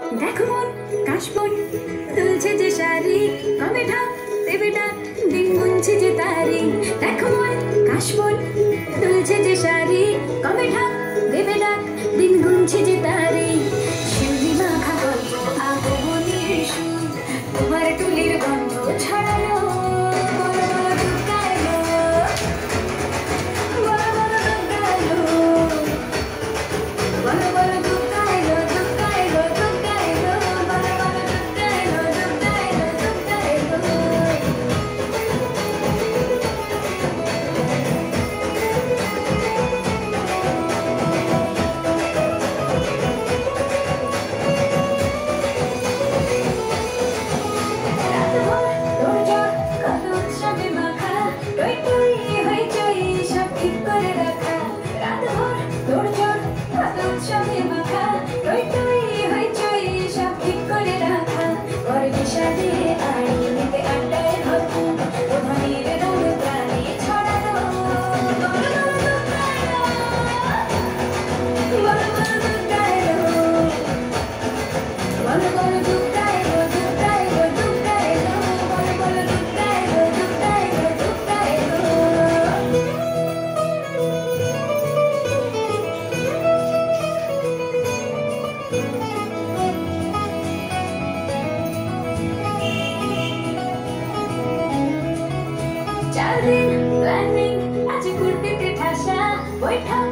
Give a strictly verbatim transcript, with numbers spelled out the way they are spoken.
দেখো মন কাশবন দুলছে যে শাড়ি, কবে ঢাক দেবে ডাক দিন গুনছে যে তারি। দেখো মন কাশবন দুলছে যে শাড়ি, কবে ঢাক দেবে ডাক দিন গুনছে যে তারি। শিউলি মাখা গল্প আগমনের সুর, তোমার টুলির গন্ধ ছড়ালো। বলো বলো দুর্গা এলো, বলো বলো দুর্গা এলো, বলো বলো দুর্গা এলো, দুর্গা এলো, দুর্গা এলো, বলো বলো দুর্গা এলো, দুর্গা এলো, দুর্গা এলো। রাতভর তোড়জোড় কত উৎসবে মাখা, টই টই হইচই সব ঠিক করে রাখা। রাতভর তোড়জোড় কত উৎসবে মাখা, টই টই হইচই সব ঠিক করে রাখা। ঘরে বিষাদে আড়িতে আড্ডায় ভরপুর, ধ্বনির রং প্রাণে ছড়ানো। বলো বলো দুর্গা এলো, বলো বলো দুর্গা এলো, বলো বলো দুর্গা এলো, দুর্গা এলো, দুর্গা এলো, বলো বলো দুর্গা এলো, দুর্গা এলো, দুর্গা এলো। চার দিন প্ল্যানিং, আজ কুর্তিতে ঠাসা বৈঠক